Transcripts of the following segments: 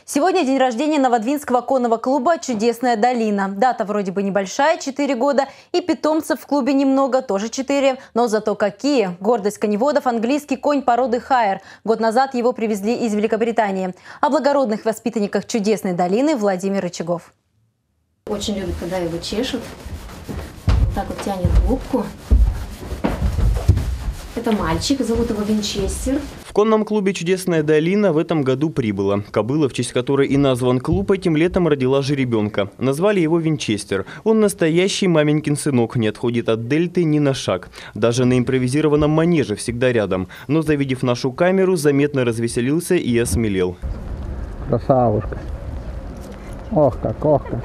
Сегодня день рождения Новодвинского конного клуба «Чудесная долина». Дата вроде бы небольшая – 4 года. И питомцев в клубе немного, тоже 4. Но зато какие! Гордость коневодов – английский конь породы хайер. Год назад его привезли из Великобритании. О благородных воспитанниках «Чудесной долины» Владимир Рычагов. Очень любит, когда его чешут. Так вот тянет губку. Это мальчик, зовут его Винчестер. В конном клубе «Чудесная долина» в этом году прибыла. Кобыла, в честь которой и назван клуб, этим летом родила жеребенка. Назвали его Винчестер. Он настоящий маменькин сынок, не отходит от дельты ни на шаг. Даже на импровизированном манеже всегда рядом. Но, завидев нашу камеру, заметно развеселился и осмелел. Красавушка. Ох как, ох как.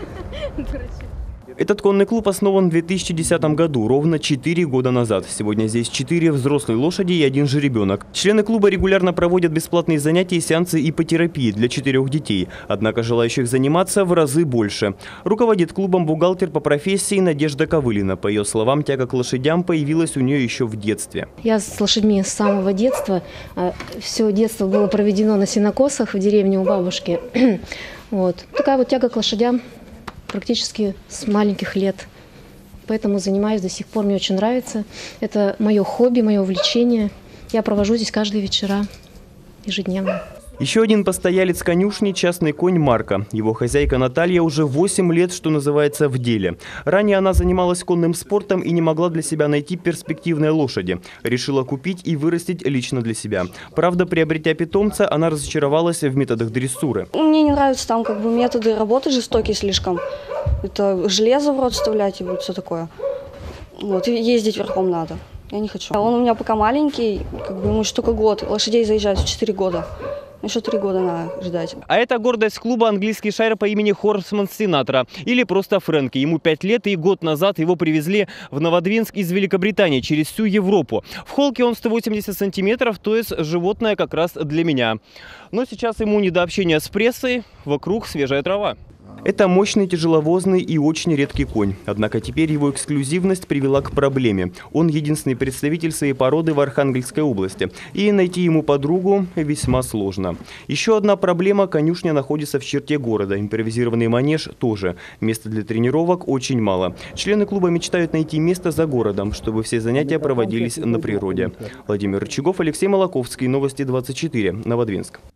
Этот конный клуб основан в 2010 году, ровно 4 года назад. Сегодня здесь 4 взрослые лошади и 1 жеребенок. Члены клуба регулярно проводят бесплатные занятия, сеансы иппотерапии для 4 детей. Однако желающих заниматься в разы больше. Руководит клубом бухгалтер по профессии Надежда Ковылина. По ее словам, тяга к лошадям появилась у нее еще в детстве. Я с лошадьми с самого детства. Все детство было проведено на сенокосах в деревне у бабушки. Вот. Такая вот тяга к лошадям. Практически с маленьких лет. Поэтому занимаюсь до сих пор, мне очень нравится. Это мое хобби, мое увлечение. Я провожу здесь каждые вечера, ежедневно. Еще один постоялец конюшни – частный конь Марка. Его хозяйка Наталья уже 8 лет, что называется, в деле. Ранее она занималась конным спортом и не могла для себя найти перспективной лошади. Решила купить и вырастить лично для себя. Правда, приобретя питомца, она разочаровалась в методах дрессуры. Мне не нравятся там методы работы жестокие слишком. Это железо в рот вставлять и вот все такое. Вот, и ездить верхом надо. Я не хочу. Он у меня пока маленький, ему еще только год. Лошадей заезжают в 4 года. Еще 3 года надо ждать. А это гордость клуба английский шайр по имени Хорсман Синатра. Или просто Фрэнки. Ему 5 лет, и год назад его привезли в Новодвинск из Великобритании через всю Европу. В холке он 180 сантиметров, то есть животное как раз для меня. Но сейчас ему не до общения с прессой, вокруг свежая трава. Это мощный, тяжеловозный и очень редкий конь. Однако теперь его эксклюзивность привела к проблеме. Он единственный представитель своей породы в Архангельской области. И найти ему подругу весьма сложно. Еще одна проблема – конюшня находится в черте города. Импровизированный манеж тоже. Места для тренировок очень мало. Члены клуба мечтают найти место за городом, чтобы все занятия проводились на природе. Владимир Рычагов, Алексей Молоковский. Новости 24. Новодвинск.